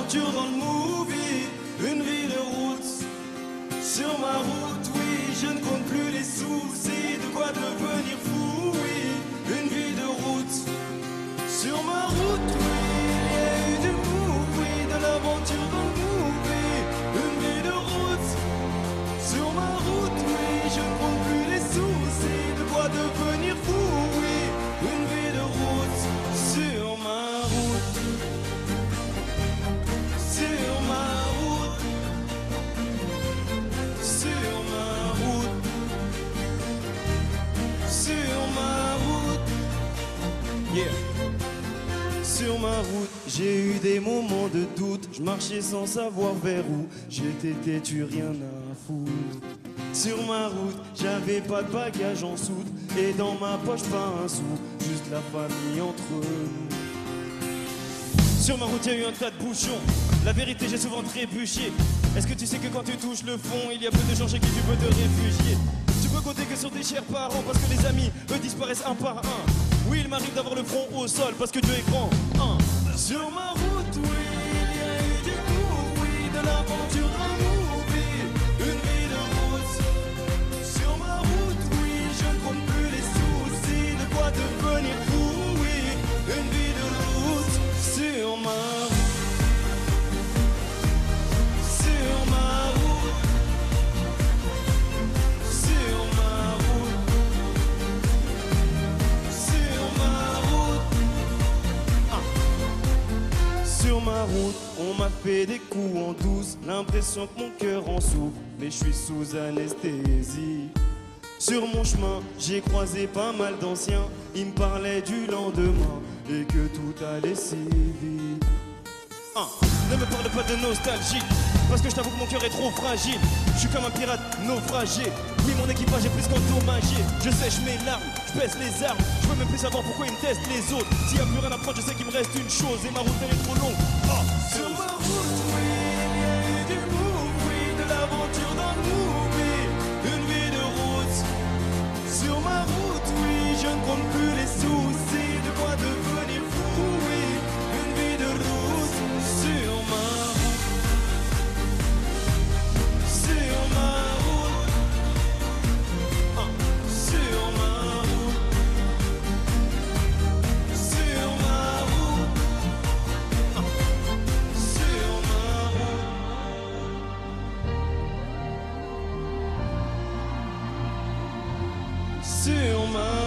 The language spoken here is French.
l'aventure dans le movie. Une vie de route. Sur ma route, oui, je ne compte plus les soucis. De quoi devenir fou, oui. Une vie de route. Sur ma route, oui, il y a eu du move, oui. De l'aventure dans le movie. Une vie de route. Sur ma route, oui, je ne compte plus les soucis. De quoi devenir fou, oui. Une vie de route. Sur ma route. Sur ma route. Sur ma route. Sur ma route. Yeah. Sur ma route, j'ai eu des moments de doute. Je marchais sans savoir vers où. J'étais têtu, rien à foutre. Sur ma route, j'avais pas de bagages en soute. Et dans ma poche, pas un sou. Juste la famille entre nous. Sur ma route, il y a eu un tas de bouchons. La vérité, j'ai souvent trébuché. Est-ce que tu sais que quand tu touches le fond, il y a peu de gens chez qui tu peux te réfugier? Tu peux compter que sur tes chers parents, parce que les amis, eux, disparaissent un par un. Oui, il m'arrive d'avoir le front au sol, parce que Dieu est grand. Sur ma route, oui, il y a eu du coup, oui, de l'aventure, un movie, une vie de route. Sur ma route, oui, je ne compte plus les soucis. De quoi devenir fou, oui, une vie de route. Sur ma route. Sur ma route. Sur ma route. Sur ma route. Sur ma route, on m'a fait des coups en douce. L'impression que mon cœur en souffre, mais je suis sous anesthésie. Sur mon chemin, j'ai croisé pas mal d'anciens. Ils me parlaient du lendemain et que tout allait si vite. Ne me parle pas de nostalgie, parce que je t'avoue que mon cœur est trop fragile. Je suis comme un pirate naufragé. Oui, mon équipage est plus qu'endommagé. Je sèche mes larmes, je baisse les armes. Je veux même plus savoir pourquoi ils me testent les autres. S'il y a plus rien à prendre, je sais qu'il me reste une chose. Et ma route elle est trop longue. Sur ma route, oui, il y a eu du move, oui, de l'aventure dans le movie. Une vie de route. Sur ma route, oui, je ne compte plus les soucis. De quoi devenir fou, oui. Une vie de route. Sur ma route. Sur ma route. Sur ma route. Sur ma route. Sur ma route. Sur ma